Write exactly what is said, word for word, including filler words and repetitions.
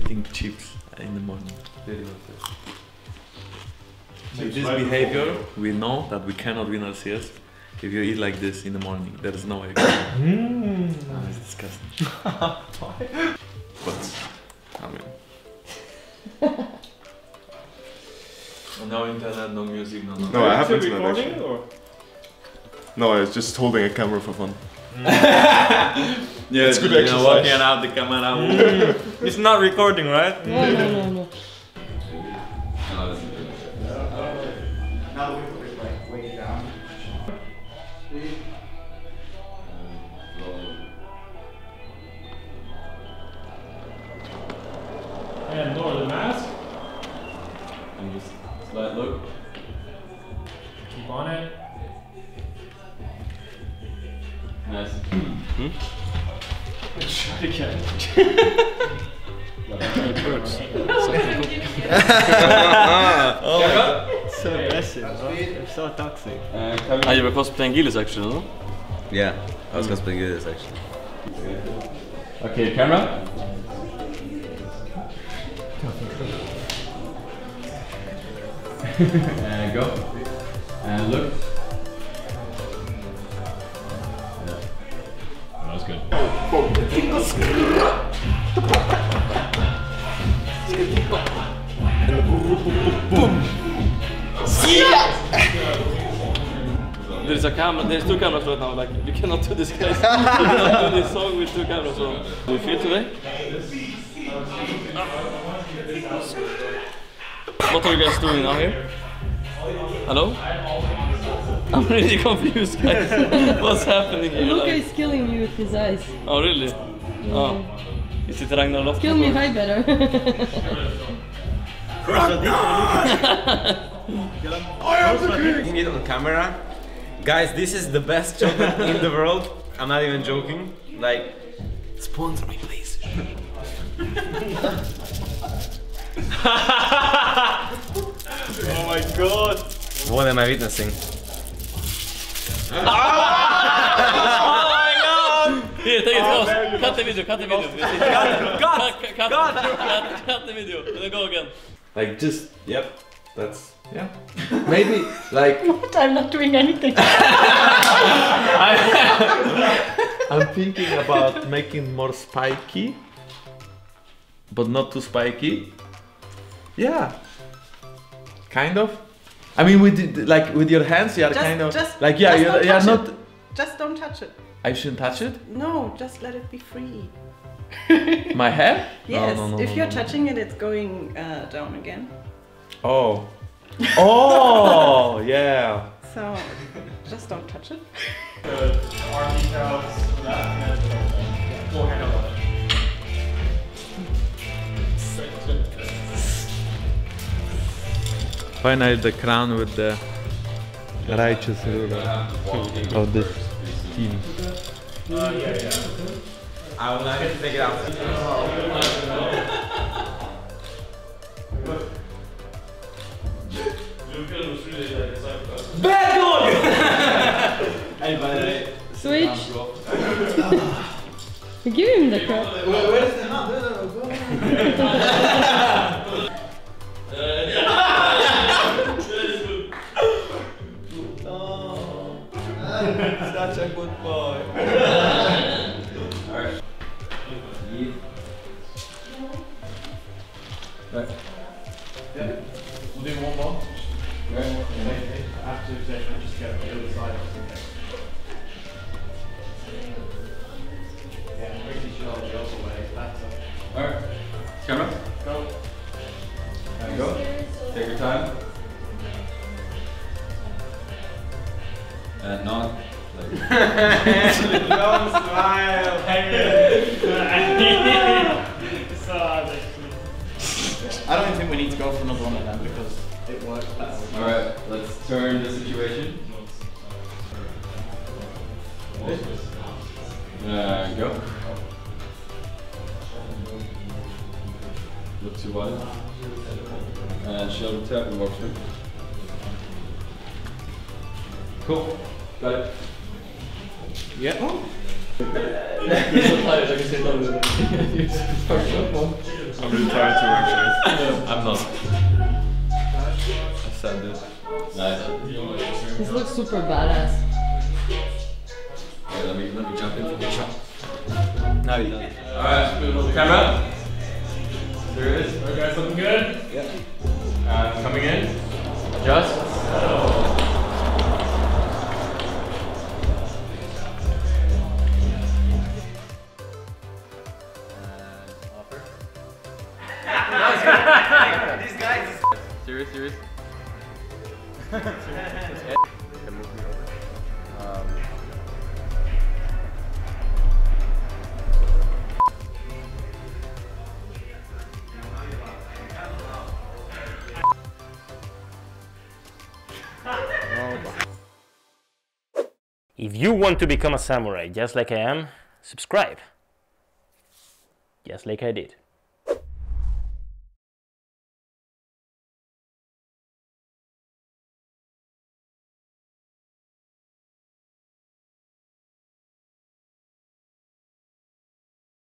eating chips in the morning. With this behavior, we know that we cannot win L C S if you eat like this in the morning. There is no way. Mm. Oh, it's disgusting. But, I mean. No internet, no music, no nothing. No, I have internet actually. Or? No, I was just holding a camera for fun. Mm. Yeah, it's good you exercise. Know, walking out the camera. Mm. It's not recording, right? No, no, no, no. Now we put it like way down. And lower the mask. And just slight look. Keep on it. Nice. Hmm? Try again. It hurts. Oh my god. So aggressive. They're so toxic. Uh, ah, you were cosplaying Gillis actually, no? Yeah, I was cosplaying Gillis actually. Okay, camera. And go. And look. Yeah. That was good. There's a camera, there's two cameras right now, like, you cannot do this guys. You cannot do this song with two cameras on. Do you feel today? What are you guys doing now here? Hello? I'm really confused guys. What's happening here? Luca Like? is killing me with his eyes. Oh really? Yeah. Oh. Is it Ragnar Loft? Kill me high better. I am the king! It on camera. Guys, this is the best chocolate in the world. I'm not even joking. Like, sponsor me please. Oh my god! What am I witnessing? Oh my god! Here, take it, pause. Oh, cut the video, cut the video. Cut, cut, cut, cut, cut, cut the video. Then go again. Like just, yep, that's, yeah. Maybe, like... What? I'm not doing anything. I'm thinking about making more spiky, but not too spiky. Yeah, kind of. I mean, with like with your hands, you are just, kind of just, like yeah, you're, you're not. It. Just don't touch it. I shouldn't touch it. No, just let it be free. My hair? Yes. No, no, no, if no, you're no, touching it, it's going uh, down again. Oh. Oh yeah. So just don't touch it. The arm details, that, and then full hand on it. Finally, the crown with the righteous ruler of this team. Uh, yeah, yeah. I will not get to take it out. Bad dog! Hey, by the way. Switch. Give him the crap. Where, where's the hand? No, no, no, go. Such a good boy. Alright. Right. Yeah. We'll do one more. Right. After the session, just get the other side. Yeah, pretty sure the other way is better. Alright. Camera? Go. There you go. Take your time. And nod. Like. Don't smile, so hard, actually. I don't think we need to go for another one of them because it works better. Alright, let's turn the situation. Uh, go. Look too wide. And shoulder tap and walk through. Cool. Got it. Yeah. You're so tired, I can say that. I'm really tired too, actually. I'm not. I said it. Nice. This looks super badass. Okay, let me let me jump in for the shot. Now you done it. Alright, camera. There it is. Alright guys, looking good? Yeah. Uh, coming in. Adjust. These guys. Serious, serious. Can move me over. Um, If you want to become a samurai just like I am, subscribe. Just like I did.